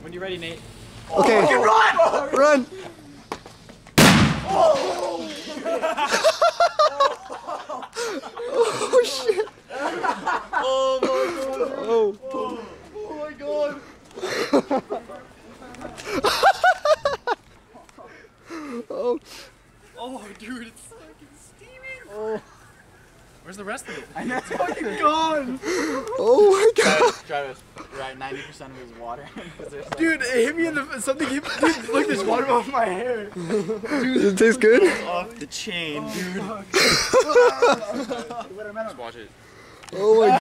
When you're ready, Nate. Okay. Oh, run! Run! Oh, Oh shit! oh my god! Oh! Oh my god! Oh! Oh, dude, it's fucking steaming. Oh! Where's the rest of it? I know it's fucking gone! Oh my god! Travis, you're right, 90% of it is water. Dude, it hit me in the something. Dude, look, there's water off my hair. Does it taste good? Off the chain, dude. Just watch it. Oh my